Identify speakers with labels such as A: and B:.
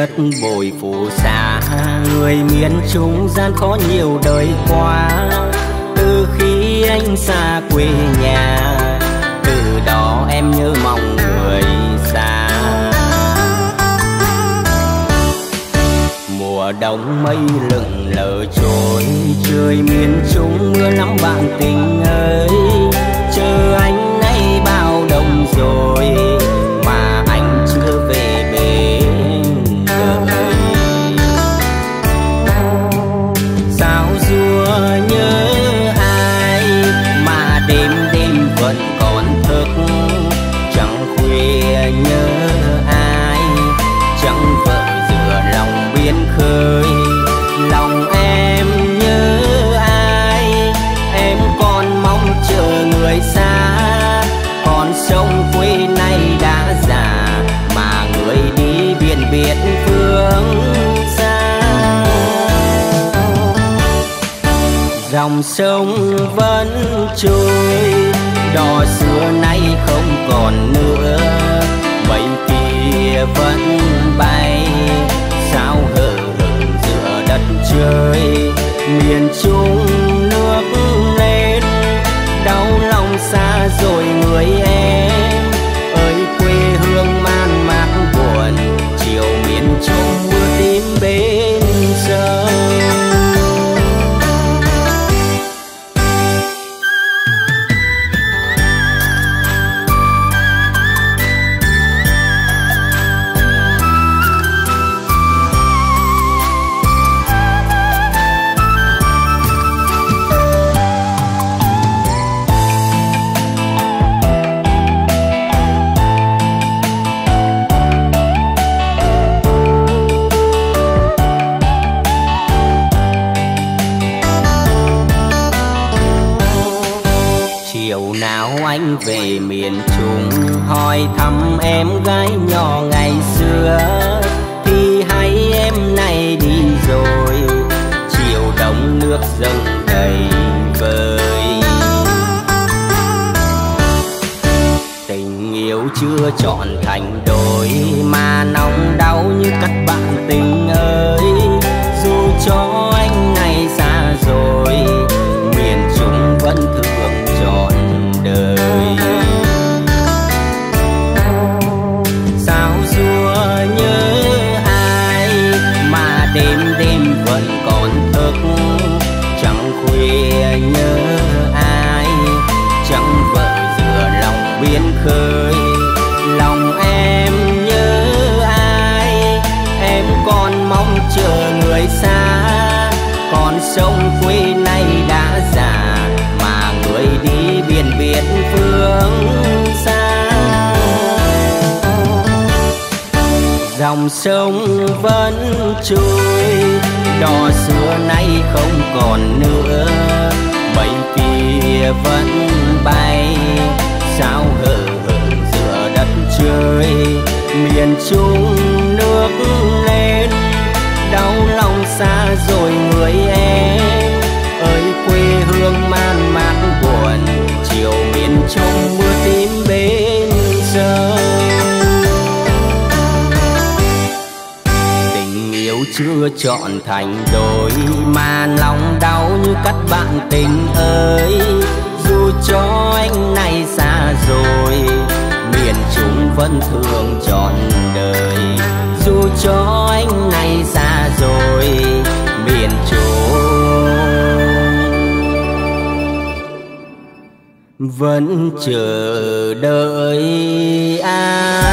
A: cất bồi phù sa. Người miền Trung gian khó nhiều đời qua, từ khi anh xa quê nhà, từ đó em nhớ mong người xa. Mùa đông mây lững lờ trôi, trời miền Trung mưa lắm bạn tình ơi. Chờ anh nay bao đông rồi mà anh chưa về bên đời. Sao rùa nhớ ai mà đêm đêm vẫn còn thức, chẳng khuya nhớ ai, chẳng vợ giữa lòng biển khơi. Lòng em nhớ ai, em còn mong chờ người xa. Còn sông quê này đã già mà người đi biển biệt phương xa. Dòng sông vẫn trôi, đò xưa nay không còn nữa. Mây kia vẫn bay, sao hờ hững giữa đất trời. Miền Trung nước lên, đau lòng xa rồi người em ơi. Quê hương man mác buồn, chiều miền Trung mưa tím bên sông. Chiều nào anh về miền Trung hỏi thăm em gái nhỏ ngày xưa, thì hay em này đi rồi. Chiều đông nước dâng đầy vơi, tình yêu chưa trọn thành đôi mà nóng đau như cắt bạn tình ơi. Dù cho anh này xa rồi, miền Trung vẫn thương trọn đời. Sao rùa nhớ ai mà đêm đêm vẫn còn thức, chẳng khuya nhớ ai, chẳng vợ giữa lòng biển khơi. Lòng em nhớ ai, em còn mong chờ người xa. Còn sông quê này đã già mà người đi biển biệt phương xa. Dòng sông vẫn trôi, đò xưa nay không còn nữa. Mây kia vẫn bay, sao hờ hững giữa đất trời. Miền Trung nước lên, đau lòng xa rồi người em ơi. Quê hương man mác buồn, chiều miền Trung mưa tím bên sông. Tình yêu chưa trọn thành đôi mà lòng đau như cắt bạn tình ơi. Dù cho anh này xa rồi, miền Trung vẫn thương trọn đời. Dù cho anh này xa rồi, miền Trung vẫn chờ đợi ai.